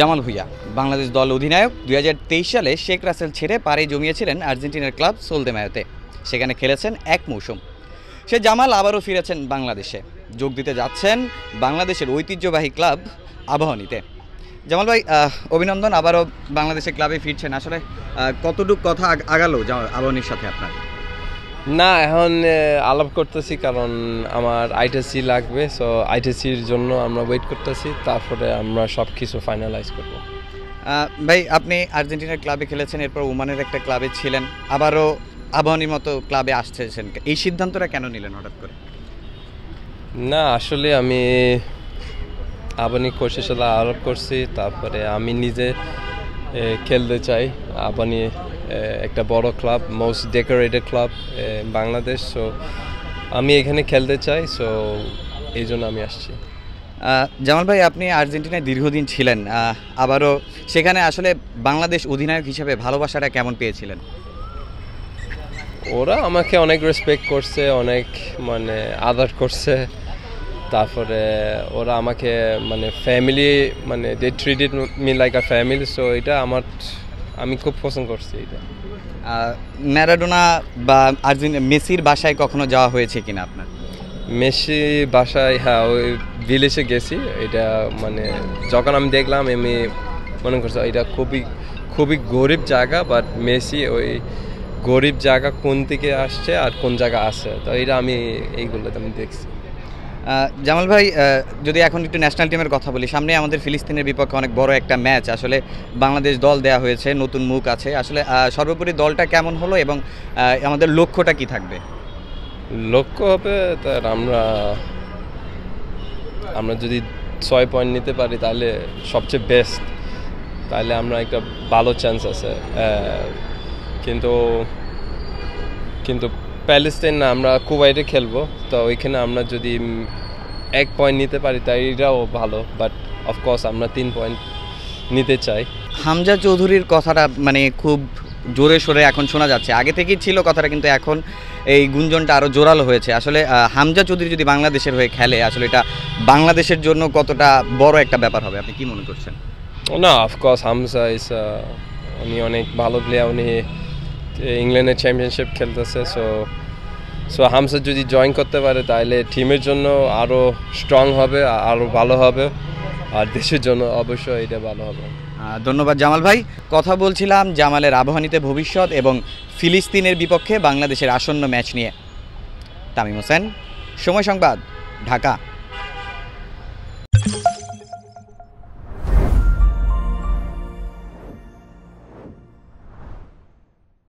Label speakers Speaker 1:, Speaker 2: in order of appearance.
Speaker 1: জামাল ভুঁইয়া বাংলাদেশ দল অধিনায়ক 2023 সালে শেখ রাসেল ছেড়ে পাড়ি জমিয়েছিলেন আর্জেন্টিনার ক্লাব সোলদেমায়োতে। সেখানে খেলেছেন এক মৌসুম। সে জামাল আবারও ফিরেছেন বাংলাদেশে, যোগ দিতে যাচ্ছেন বাংলাদেশের ঐতিহ্যবাহী ক্লাব আবাহনীতে। জামাল ভাই, অভিনন্দন, আবারও বাংলাদেশের ক্লাবে ফিরছেন। আসলে কতটুকু কথা আগালো আবাহনীর সাথে আপনার?
Speaker 2: না, এখন আলাপ করতেছি, কারণ আমার আইটিসি লাগবে। সো আইটিসির জন্য আমরা ওয়েট করতেছি, তারপরে আমরা সব কিছু ফাইনালাইজ করব।
Speaker 1: ভাই, আপনি আর্জেন্টিনার ক্লাবে খেলেছেন, এরপর ওমানের একটা ক্লাবে ছিলেন, আবারও আবাহনীর মতো ক্লাবে আসতেছেন। এই সিদ্ধান্তটা কেন নিলেন হঠাৎ করে?
Speaker 2: না, আসলে আমি আবাহনী কোচের সাথে আলাপ করছি, তারপরে আমি নিজে খেলতে চাই। আবাহনী একটা বড় club, most decorated club Bangladesh. So আমি এখানে খেলতে চাই, সো এই জন্য আমি আসছি।
Speaker 1: জামাল ভাই, আপনি আর্জেন্টিনায় দীর্ঘদিন ছিলেন, আবারও সেখানে আসলে বাংলাদেশ অধিনায়ক হিসেবে ভালোবাসাটা কেমন পেয়েছিলেন?
Speaker 2: ওরা আমাকে অনেক রেসপেক্ট করছে, অনেক আদর করছে। তারপরে ওরা আমাকে family, they treated me like a family. So এটা আমি খুব পছন্দ করছি এটা।
Speaker 1: ম্যারাডোনা বা মেসির বাসায় কখনো যাওয়া হয়েছে কিনা আপনার?
Speaker 2: মেসি বাসায়, হ্যাঁ, ওই ভিলেজে গেছি। এটা যখন আমি দেখলাম, আমি মনে করছি এটা খুবই গরিব জায়গা, বাট মেসি ওই গরিব জায়গা কোন দিকে আসছে আর কোন জায়গা আছে, তো এটা এইগুলোতে আমি দেখছি।
Speaker 1: জামাল ভাই, যদি এখন একটু ন্যাশনাল টিমের কথা বলি, সামনে আমাদের ফিলিস্তিনের বিপক্ষে অনেক বড় একটা ম্যাচ। আসলে বাংলাদেশ দল দেয়া হয়েছে, নতুন মুখ আছে। আসলে সর্বোপরি দলটা কেমন হলো এবং আমাদের লক্ষ্যটা কি থাকবে?
Speaker 2: লক্ষ্য হবে তার আমরা যদি 6 পয়েন্ট নিতে পারি তাহলে সবচেয়ে বেস্ট, তাহলে আমরা একটা ভালো চান্স আছে। কিন্তু প্যালেস্টাইন না, আমরা কুয়েটে খেলবো, তো ওইখানে আমরা যদি 1 পয়েন্ট নিতে পারি তাই এটাও ভালো, বাট অফকোর্স আমরা 3 পয়েন্ট নিতে চাই।
Speaker 1: হামজা চৌধুরীর কথাটা খুব জোরে সোরে এখন শোনা যাচ্ছে, আগে থেকেই ছিল কথাটা, কিন্তু এখন এই গুঞ্জনটা আরও জোরালো হয়েছে। আসলে হামজা চৌধুরী যদি বাংলাদেশের হয়ে খেলে, আসলে এটা বাংলাদেশের জন্য কতটা বড় একটা ব্যাপার হবে, আপনি কি মনে করছেন?
Speaker 2: না, অফকোর্স হামজা উনি অনেক ভালো প্লেয়ার, উনি ইংল্যান্ডের চ্যাম্পিয়নশিপ খেলতেছে। সো হামজা যদি জয়েন করতে পারে তাহলে টিমের জন্য আরও স্ট্রং হবে, আরও ভালো হবে, আর দেশের জন্য অবশ্যই এটা ভালো হবে।
Speaker 1: ধন্যবাদ জামাল ভাই। কথা বলছিলাম জামালের আবাহনীতে ভবিষ্যৎ এবং ফিলিস্তিনের বিপক্ষে বাংলাদেশের আসন্ন ম্যাচ নিয়ে। তামিম হোসেন, সময় সংবাদ, ঢাকা।